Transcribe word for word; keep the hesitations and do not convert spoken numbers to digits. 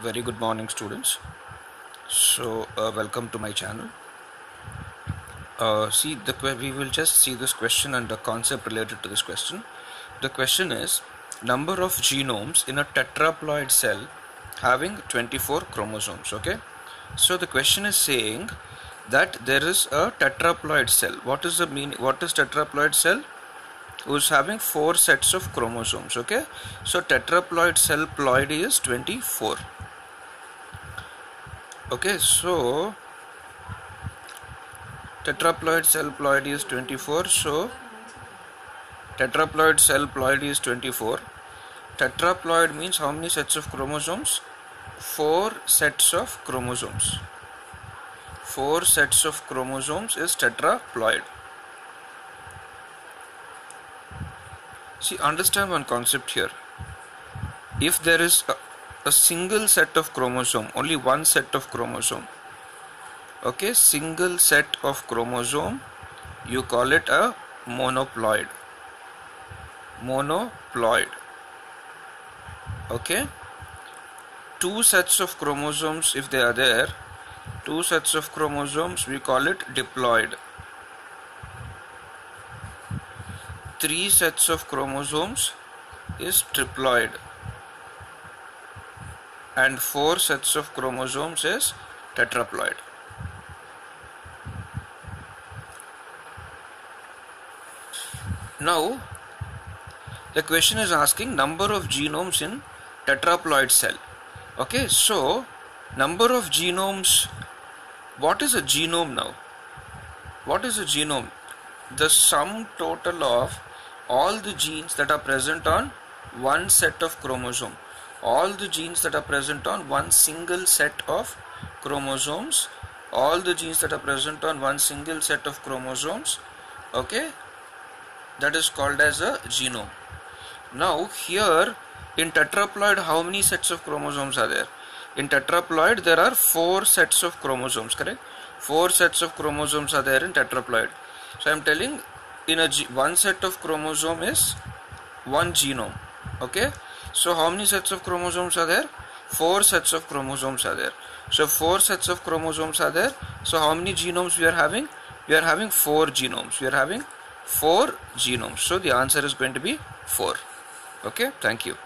Very good morning, students. So uh, welcome to my channel. Uh, see the we will just see this question and the concept related to this question. The question is number of genomes in a tetraploid cell having twenty-four chromosomes. Okay, so the question is saying that there is a tetraploid cell. What is the meaning? What is tetraploid cell? Who's having four sets of chromosomes. Okay, so tetraploid cell ploidy is twenty-four. Okay, so tetraploid cell ploidy is twenty-four. So tetraploid cell ploidy is twenty-four. Tetraploid means how many sets of chromosomes? Four sets of chromosomes. Four sets of chromosomes is tetraploid. See, understand one concept here. If there is a, a single set of chromosome, only one set of chromosome, okay, single set of chromosome, you call it a monoploid. Monoploid. Okay. Two sets of chromosomes, if they are there, two sets of chromosomes, we call it diploid. Three sets of chromosomes is triploid. And four sets of chromosomes is tetraploid. Now, the question is asking number of genomes in tetraploid cell. Okay, so number of genomes, what is a genome now? What is a genome? The sum total of all the genes that are present on one set of chromosome. All the genes that are present on one single set of chromosomes. All the genes that are present on one single set of chromosomes. Okay, that is called as a genome. Now here in tetraploid, how many sets of chromosomes are there? In tetraploid there are four sets of chromosomes, correct? Four sets of chromosomes are there in tetraploid. So I am telling in a G one set of chromosome is one genome. Okay, so how many sets of chromosomes are there? Four sets of chromosomes are there. So four sets of chromosomes are there. So how many genomes we are having? We are having four genomes. We are having four genomes. So the answer is going to be four. Okay, thank you.